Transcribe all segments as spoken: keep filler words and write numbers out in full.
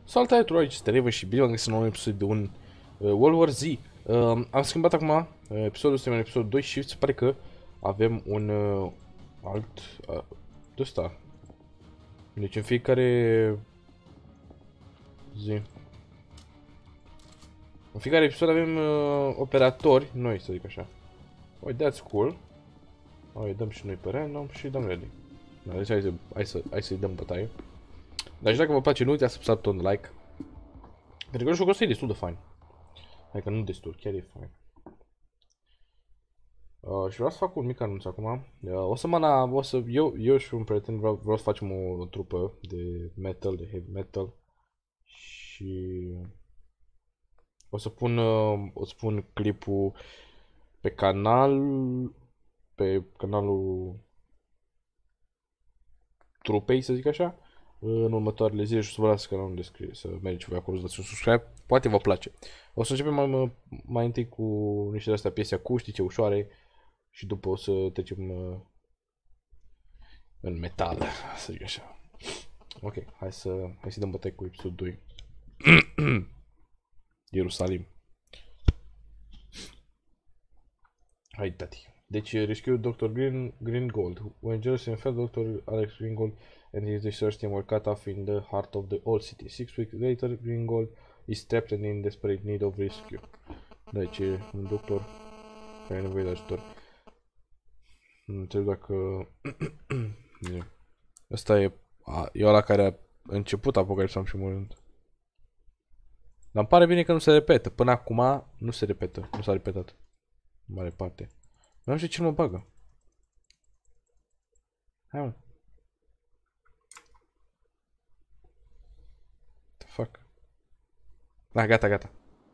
Salutare tuturor, aici este Revă și bine v-am găsit în un nou episod de un uh, World War Z. Uh, am schimbat acum uh, episodul ăsta, un episod doi și se pare că avem un uh, alt uh, de ăsta. Deci în fiecare zi, în fiecare episod avem uh, operatori noi, să zic așa. Oh, that's cool. Oh, dăm și noi pe random și dăm ready. Da, deci hai, să, hai, să, hai să-i dăm bătaie. Dar și dacă vă place, nu uitați să apăsați butonul de like. Pentru că jocul ăsta e destul de fain. Adică nu destul, chiar e fain. Uh, și vreau să fac un mic anunț acum. Uh, o să mă o să, eu, eu și un prieten vreau, vreau să facem o, o trupă de metal, de heavy metal. Și o să pun, uh, o să pun clipul pe canal, pe canalul trupei, să zic așa, în următoarele zile și o să vă las canalul în descriere, să mergeți voi acolo, să dați un subscribe, poate vă place. O să începem mai, mai întâi cu niște de astea piese acustice, ușoare, și după o să trecem uh, în metal, să zic așa. Ok, hai să, hai să dăm bătaie cu episodul doi. Ierusalim. Hai, tati. Deci, rescue doctor Green, Greengold. When Jerusalem fell, doctor Alex Greengold and his research team were cut off in the heart of the old city. Six weeks later, Greengold is trapped and in desperate need of rescue. Deci, un doctor care are nevoie de ajutor. Nu înțeleg dacă... Ăsta e... A, e ăla care a început Apocalipsa în primul rând. Dar îmi pare bine că nu se repetă. Până acum nu se repetă. Nu s-a repetat. În mare parte. Nu știu ce mă bagă. Hai, mă. The fuck? Ah, gata, gata.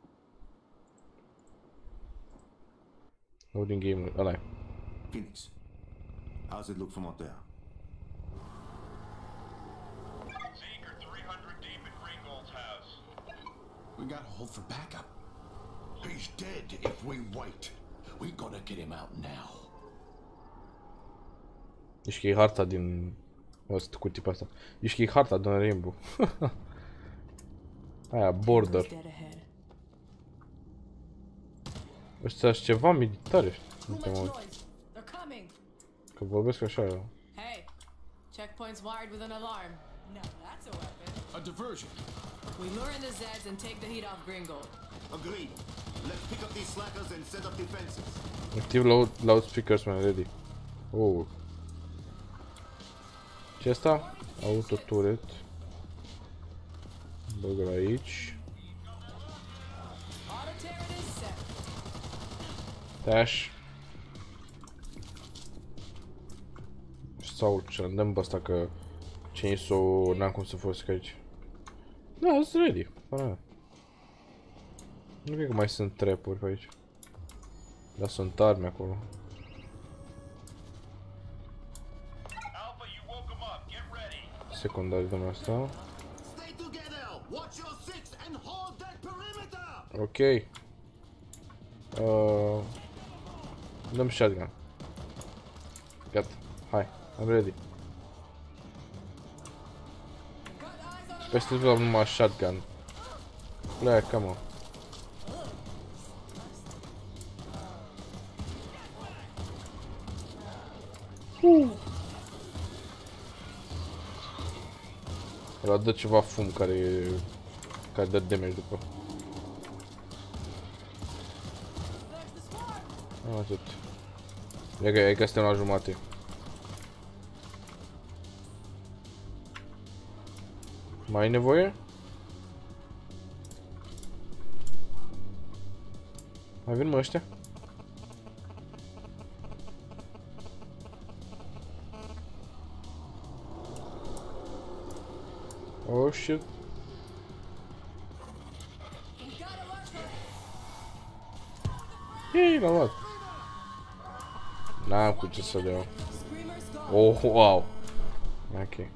Loading game, ăla e. Phoenix, how's it look from out there? Seeker three hundred deep at Greengold's house. We got a hold for backup. He's dead if we wait. We gotta get him out now. Deci că e harta din... Asta cu tipa asta. Deci că e harta din Rainbow. Aia, border. Ăștia sunt ceva militare. Că vorbesc așa. Hey, checkpoint's wired with an alarm. No, that's a weapon. A diversion. We lure in the Zeds and take the heat off Greengold. Agreed. Let's pick up these slackers and set up defenses. Active loud, loudspeakers, man, ready. Oh. Ce asta? Auto turret. Băgă aici. Dash. Sau ce dăm pe asta că chainsaw n-am cum să folosesc aici. Da, sunt ready. Fără. Nu cred că mai sunt trap-uri pe aici. Dar sunt arme acolo. Secundari dăm asta. Ok. Uh, dăm shotgun. Gata. Hai. I'm ready. Peste tot am numai shotgun. Pleacă, mă. Uh. Ăla dă ceva fum care care dă damage după. Atât. E că, e că suntem la jumate. Mai ai nevoie? Mai vin, mă, ăștia? Oh shit. Hei, l-am luat. N-am cu ce să le iau. Oh, wow. Ok.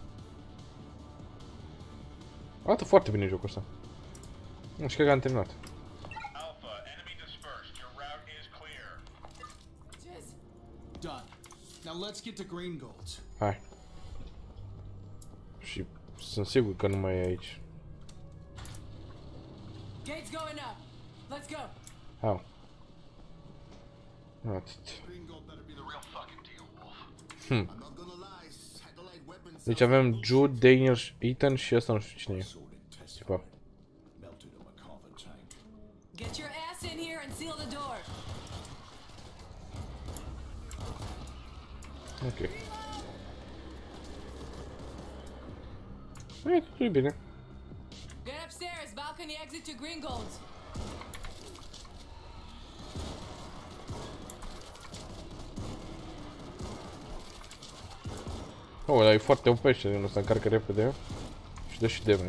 Arată foarte bine jocul ăsta. Nu știu că am terminat. Done. Now let's get to Greengold's. Hai. Și sunt sigur că nu mai e aici. Barricade's going up. Let's go. How? Atât. Gringold better be the real fucking deal, Wolf. Hmm. I'm not gonna lie, satellite weapons. Deci avem Jude, Daniel, Ethan și ăsta nu știu cine e. Sorted test. Tipa. Melted a McCarver tank. Get your ass in here and seal the door. Ok. E, totul e bine. Get upstairs. Balcony exit to Gringold's. Oh, ăla e foarte O P și din ăsta încarcă repede și dă și damage. I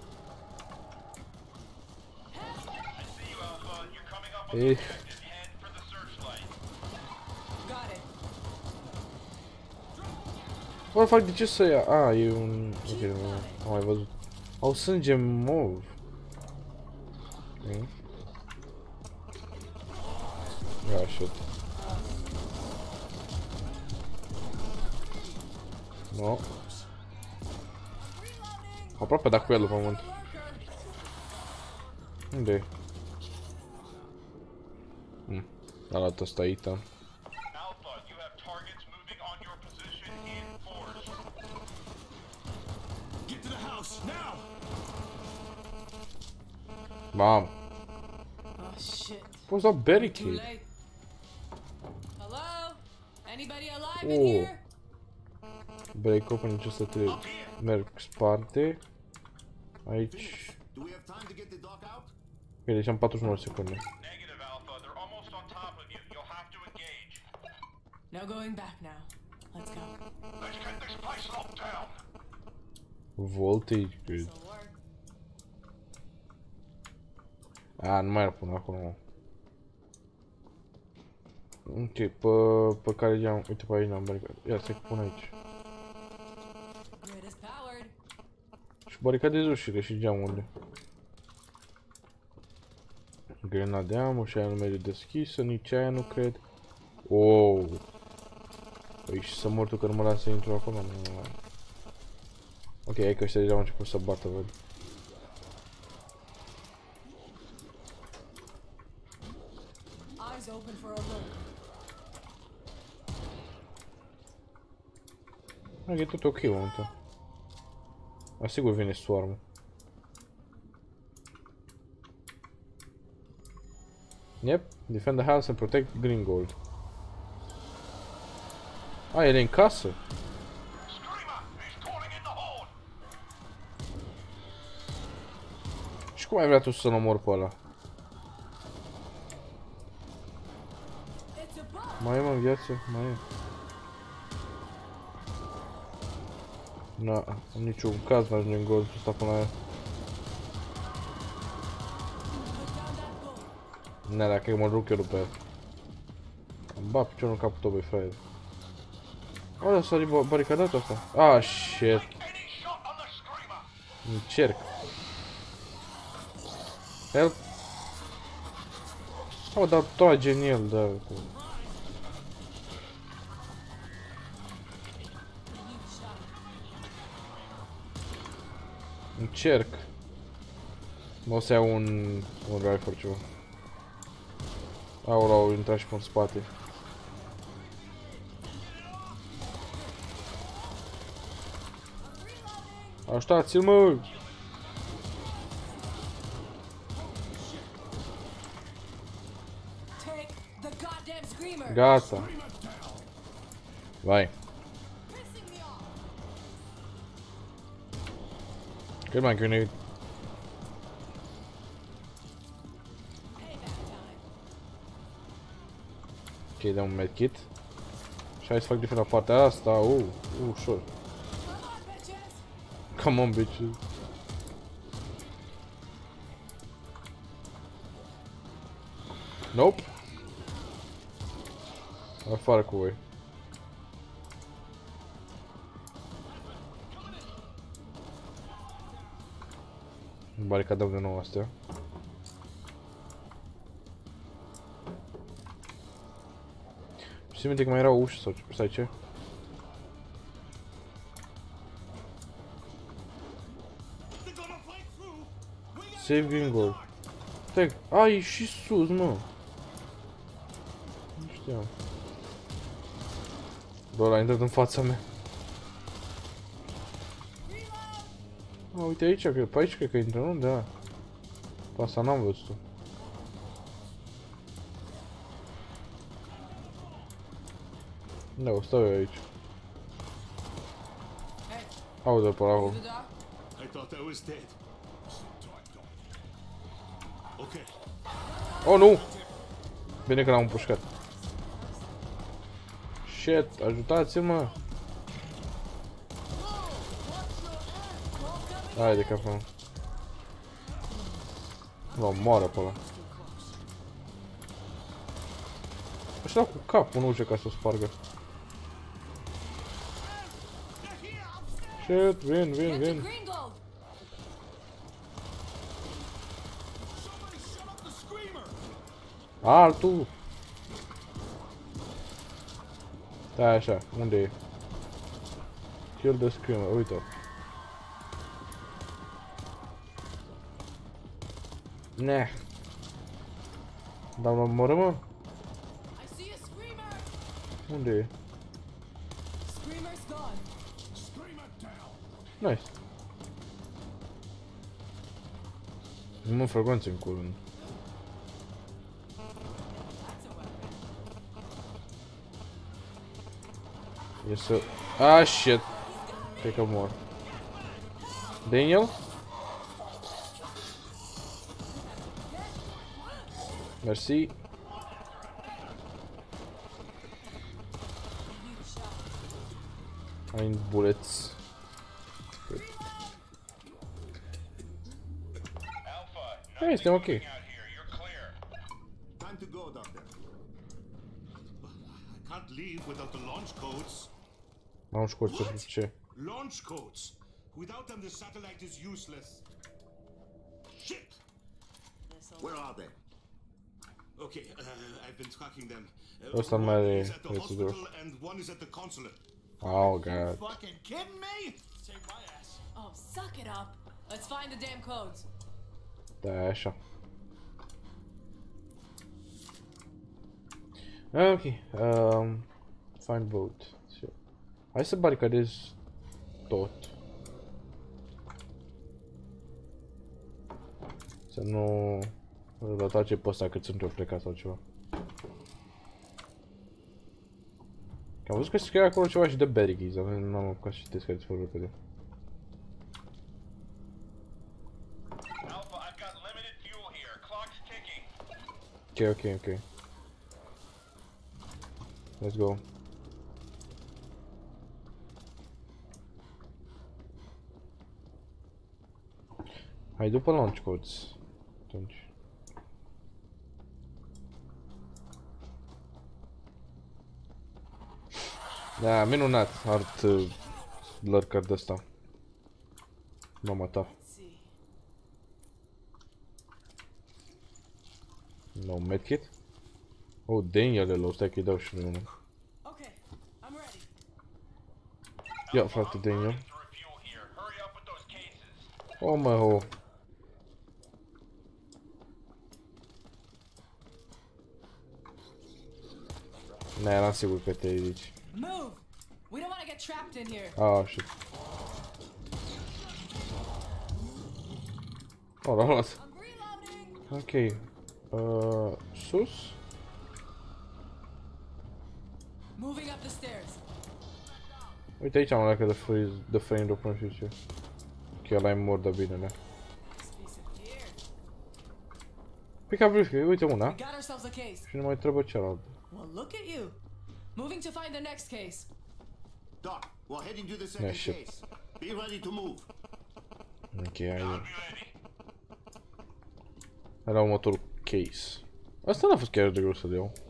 see you, Alpha. You're coming up on Eh. the objective. Head for the searchlight. Got it. Bă, fac de ce să ia? A, e un... Ok, nu am mai văzut. Au sânge mov. Ok. Ia, shit. No. Aproape da cu el pe pământ. Unde e? Hmm. A luat ăsta Ethan. Alpha, you have targets moving on your position in force. Get to the house now! Bam. Oh shit. Poți da Too barricade. late. Hello? Anybody alive in Oh. here? Break open just să te merg sparte. Aici. Do we have time to get the doc out? Ok, deci am patruzeci și nouă secunde. Negative, Alpha. They're almost on top of you. You'll have to engage. No going back now. Let's go. Let's get this place locked down. Voltage grid. This'll work. A, nu mai ar pune acolo. Ok, pe, pe care geam, uite pe aici n-am baricat. Ia să pun aici. Grid is powered. Și baricadez ușile și geamurile. Grenade ammo și aia nu merge deschisă, nici aia nu cred. Wow. Păi și să mor tu că nu mă las să intru acolo. Nu. Ok, hai că ăștia deja au început să bată, văd. Eyes open for a look. Hai că e tot ok momentan. Asigur vine swarm. Yep, defend the house and protect Gringold. A, el e în casă. Screamer, he's calling in the horn. Și cum ai vrea tu să-l omori pe ăla? It's a bug. Mai e mă în viață? Mai e. Na, în niciun caz n-ajunge în goldul ăsta până la ea. Put down that bull. Na, dacă mă duc eu după el. Îmi bat piciorul în capul tău, băi, fraier. Ola, s-a riba- baricadat asta. Ah, shit. Any shot on the screamer. Încerc. Help. Oh, dar trage în el, da. Încerc. Mă o să iau un, un rifle ceva. Aula, au intrat și pe spate. Ajutați-l, mă! Take the goddamn screamer. Gata. Vai. Pissing me off. Get my grenade. Payback time. Ok, dăm un medkit. Și hai să fac diferit la partea asta. Uh, uh, ușor. Come on, bitches. Come on, bitches. Nope. Afară cu voi. Baricadăm de nou astea. Și minte că mai era o ușă sau ce? Stai, ce? They're gonna fight through. We got Save Gringold. Stai, a, e și sus, mă. Nu știam. Bă, ăla a intrat în fața mea. A, uite aici, că pe aici cred că intră, nu? Da. Pe asta n-am văzut-o. Da, o stau eu aici. Aude pe acolo. I thought I was dead. Okay. Oh, nu! Bine că l-am împușcat. Shit, ajutați-mă! Hai de capul meu. L-o moară pe ăla. Așa cu capul, nu știu ca să o spargă. Shit, vin, vin, vin. Altul! Stai așa, unde e? Kill the screamer, uite-o. Ne. Dar mă omoră, mă? Unde e? Nice. Nu mă frecvență în curând. E să... Ah, shit! Cred că mor. Daniel? Mersi. I need bullets. Good. Hey, suntem ok. Time to go, Doctor. I can't leave without the launch codes. Launch codes pentru ce? Launch codes. Without them, the satellite is useless. Shit! Where are they? Okay, uh, I've been tracking them. Uh, Ăsta mai one are is at the rețidor. hospital and one is at the consulate. Oh god. Fucking kidding me? Save my ass. Oh, suck it up. Let's find the damn codes. Da, așa. Ok. Um, find boat. Hai să baricadez tot. Să nu îl atace pe ăsta cât sunt eu plecat sau ceva. Că am văzut că scrie acolo ceva și de barricades, dar n-am apucat să citesc care foarte repede. Alpha, I've got limited fuel here. Clock's ticking. Ok, ok, ok. Let's go. Hai după launch codes. Atunci. Da, minunat. Art uh, lurker de ăsta. Mama ta. No medkit? Oh, Daniel, stai că-i dau și lui unul. Ia, frate, Daniel. Oh, mă, oh. Ne, eram sigur că te ridici. Move! We don't want to get trapped in here. Ah, shit. Oh, l-am luat. Ok. Uh, sus? Moving up the stairs. Uite aici am leacă de freeze, de frame până și ce. Că ăla e mor de bine, ne. Pick up briefly, uite una. Și nu mai trebuie cealaltă. Well, look at you. Moving to find the next case. Doc, we're heading to the second shit. case. Be ready to move. Ok, hai. Era următorul case. Asta n-a fost chiar de greu să le iau.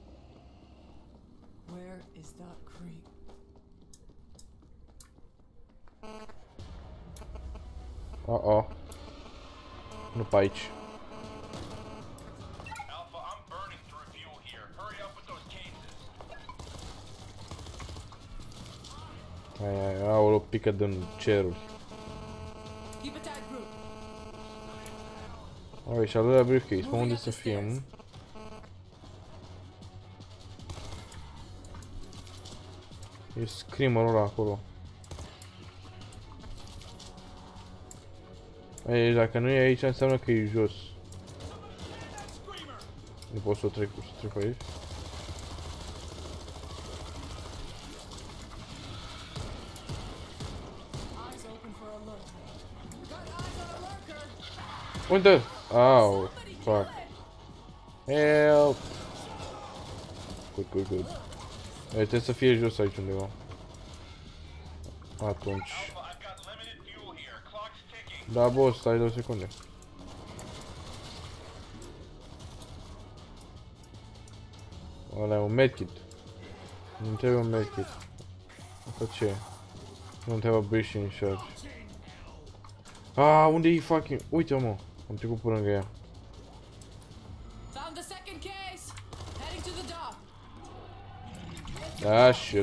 Where is that creep? Oh, oh. Nu pe aici. Alpha, I'm burning through fuel here. Hurry up with those cases. Hai, hai, aoleu, pică din ceruri. Keep a tight group. Ok, și al doilea briefcase, pe unde să fim? E screamerul ăla acolo. Ei, dacă nu e aici, înseamnă că e jos. Nu pot să o trec, să trec aici. Unde? Au, fuck. Help! Good, good, good. E, trebuie să fie jos aici undeva. Atunci. Da, boss, stai două secunde. Ăla e un medkit. Nu trebuie un medkit. Asta ce? Nu trebuie breaching charge. Ah, unde e fucking... Uite mă, am trecut pe lângă ea. Ah, shit.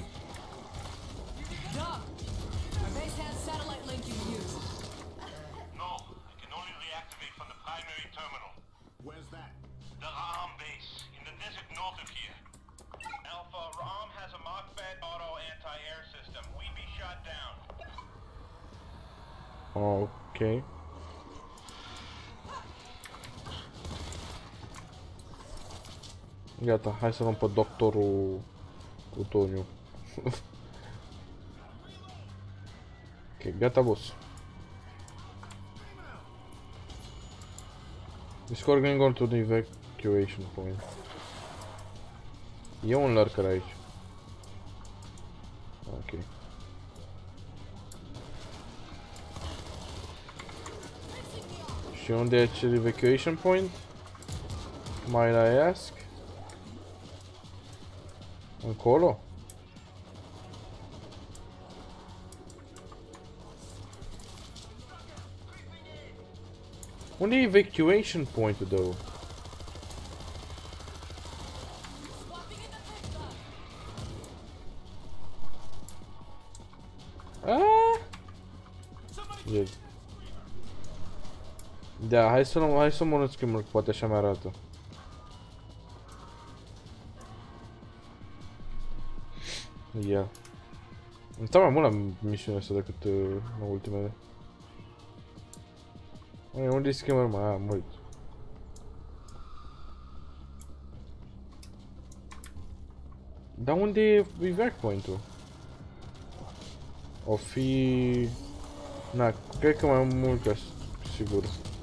Ok. Gata, hai să luăm pe doctorul Plutoniu. Ok, gata, boss. Escort Gringold to the evacuation point. E un lurker aici. Ok. Și unde e acel evacuation point? Might I ask? Încolo? Unde e evacuation point-ul, though? Ah! Yes. Da, hai să luăm, hai să mă schimb, poate așa mi-arată. Ia. Yeah. Îmi stau mai mult la misiunea asta decât uh, la ultimele. Ai, unde-i schimări, mai am uit. Dar unde e evac point-ul? O fi... Na, cred că mai mult ca sigur.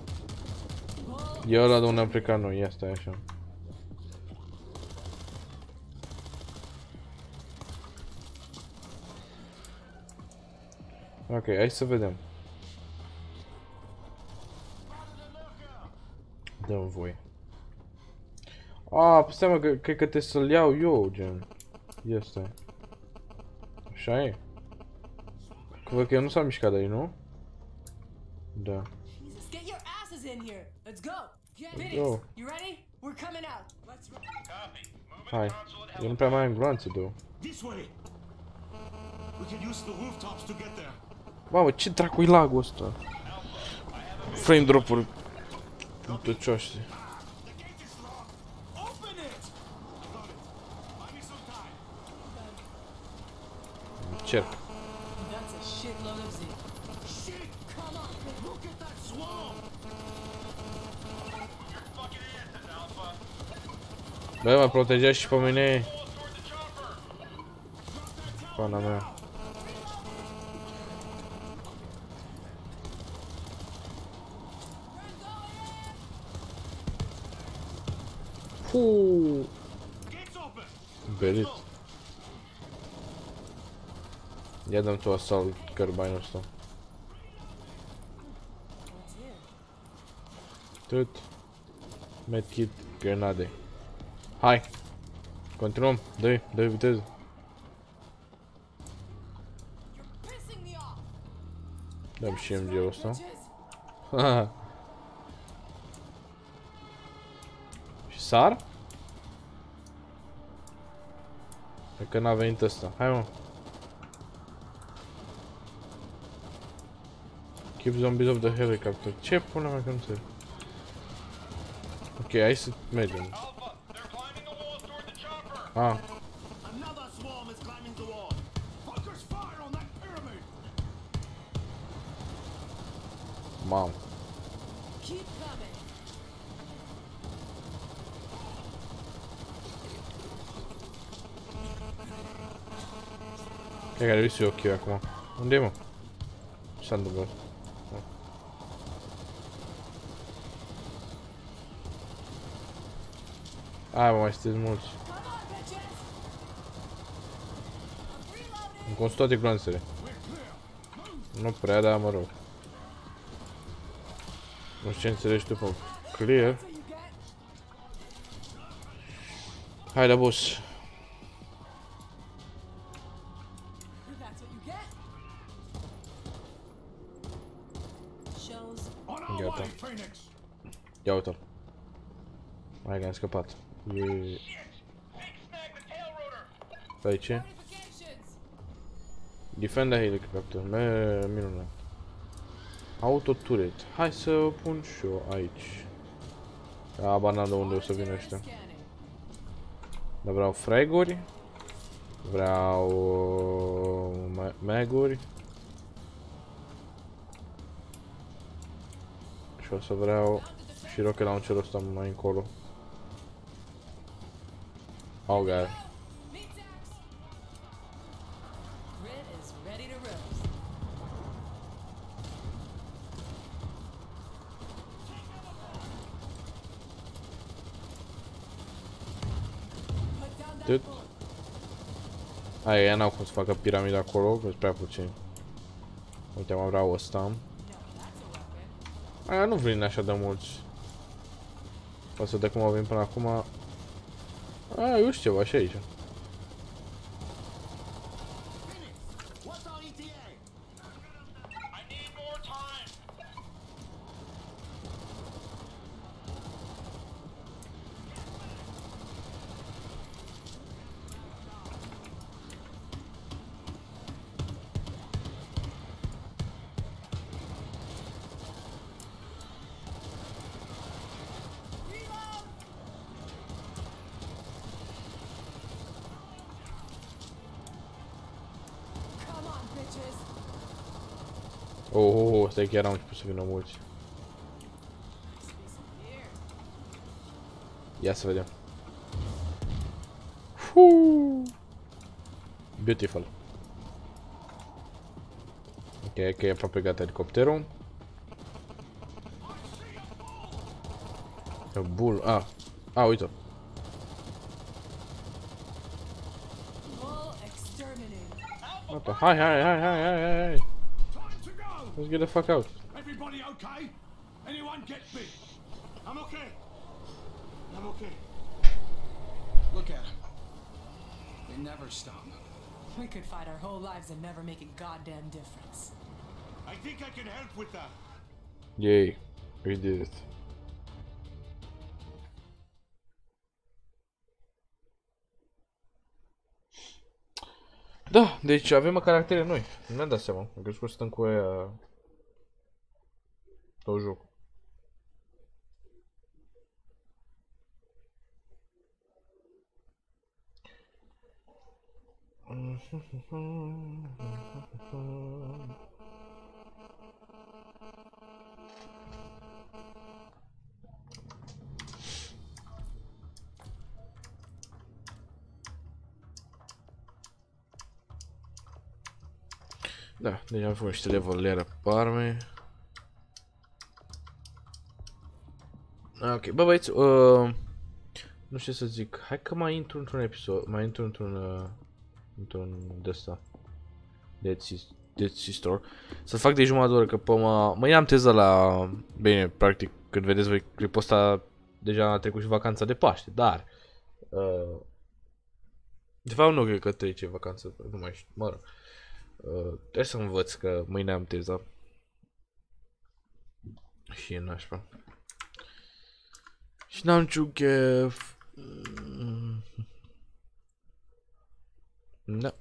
E ăla de unde am plecat noi, ia stai așa. Ok, hai să vedem. Dă-mi voi. Ah, stai mă, că, cred că trebuie să-l iau eu, gen. Este. Așa e. Că văd că eu nu s-a mișcat de aici, nu? Da. Go. Hai. Eu nu prea mai am gloanțe, două. Mamă, ce dracu-i lagul ăsta? Frame drop-uri putăcioase. Încerc. Bă, mă protejează și pe mine. Pana mea. Fuuu. Berit. Ia dăm tu asalt cărbainul ăsta. Tot. Medkit, grenade. Hai. Continuăm. Dă-i, dă-i viteză. Dăm și M G-ul ăsta. Și sar? E că n-a venit ăsta. Hai mă. Keep zombies off the helicopter. Ce pula mea că nu se... Ok, hai să mergem. Ah. Mamă. Cred că ar trebui să iau cheia acum. Unde e, mă? Ce s-a întâmplat? Hai, mă, mai sunteți mulți. Îmi consum toate glanțele. Nu prea, dar mă rog. Nu știu ce înțelegi tu pe clear. Hai la boss. Gata. Ia uite-l. Hai că am scăpat. E... Pe aici? Defend the helicopter. Me minunat. Auto turret. Hai să pun și eu aici. Habar n-am de unde o să vină ăștia. Dar vreau fraguri. Vreau uh, maguri. Și o să vreau și rocket launcher-ul ăsta mai încolo. Oh god. Atât. Aia, n-au cum să facă piramida acolo, că-s prea puțin. Uite, mă vreau ăsta. Aia nu vin așa de mulți. O să de cum au venit până acum. Aia, eu știu ceva și aici. Oh, oh, oh, stai, chiar am început să vină mulți. Ia să vedem. Fuuu. Beautiful. Ok, că e aproape gata elicopterul. Bull, ah, ah, uite-o. Hai, hai, hai, hai, hai, hai. Let's get the fuck out. Everybody okay? Anyone get bit? I'm okay. I'm okay. Look at them. They never stop. We could fight our whole lives and never make a goddamn difference. I think I can help with that. Yay, we did it. Da, deci avem caractere noi. Nu mi-am dat seama. Am crezut că stăm cu aia tot jocul. Da, deci am făcut niște level-ere pe arme. Ok, bă băieți, uh, nu știu să zic, hai că mai intru într-un episod, mai intru într-un, uh, într-un de-asta, Dead Sister, să fac de jumătate de oră, că pe mă, mâine am teză la, bine, practic, când vedeți voi clipul ăsta, deja a trecut și vacanța de Paște, dar, uh, de fapt nu cred că trece vacanța, nu mai știu, mă rog. Uh, trebuie să învăț că mâine am teza. Și e nașpa. Și n-am niciun chef. Da.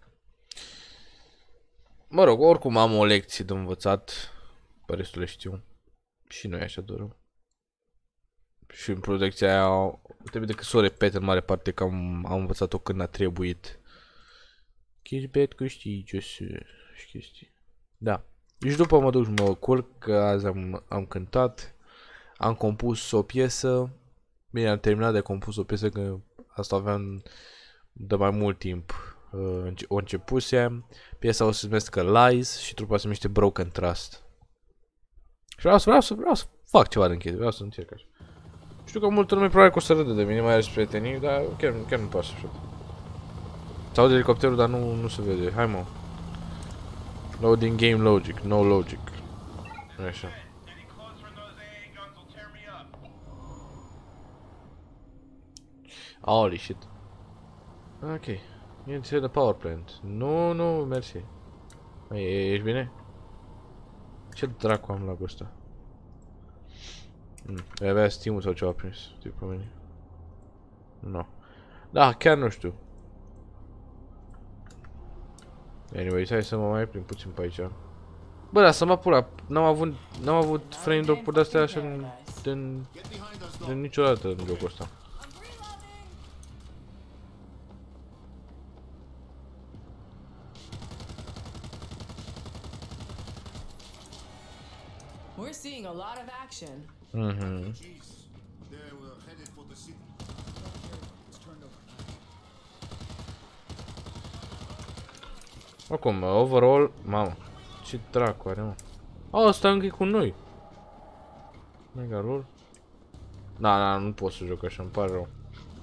Mă rog, oricum am o lecție de învățat. Pe restul le știu. Și nu e așa de rău. Și în protecția aia trebuie decât să o repet în mare parte că am, am învățat-o când a trebuit. Chizbet câștigi și chestii. Da. Deci după mă duc și mă culc, că azi am, am cântat. Am compus o piesă. Bine, am terminat de compus o piesă că asta aveam de mai mult timp. Uh, o începusem. Piesa o să se numească Lies și trupa se numește Broken Trust. Și vreau să, vreau să, vreau să fac ceva de închid, vreau să încerc așa. Știu că multă lume probabil că o să râde de mine, mai ales prietenii, dar chiar, chiar nu pasă așa. S-aude elicopterul, dar nu, nu se vede. Hai mă. Loading game logic, no logic. Așa. Holy shit. Ok. Inside the power plant. Nu, nu, mersi. E, ești bine? Ce dracu am lagul ăsta? Mm, avea Steam-ul sau ceva prins, tipul mine. No. Da, chiar nu știu. Anyways, hai să mă mai plimb puțin pe aici. Bă, dar să mă pula, n-am avut, n-am avut frame drop-uri de-astea așa din, din niciodată în jocul ăsta. We're seeing a lot of action. Mhm. Oricum, overall, mamă, ce dracu are, mă. A, ăsta încă e cu noi. Mega lol. Da, da, nu pot să joc așa, îmi pare rău.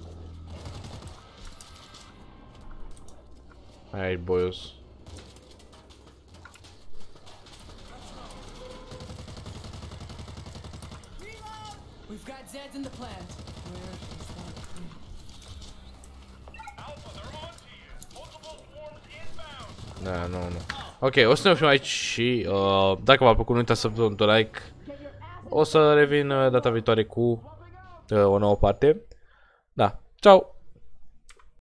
Hai, boios. We've got Zeds in the plant. Where is that? Alpha, they're on to you. Multiple swarms inbound. Da, nu, nu. Ok, o să ne oprim aici și uh, dacă v-a plăcut, nu uitați să dați un like. O să revin uh, data viitoare cu uh, o nouă parte. Da, ciao!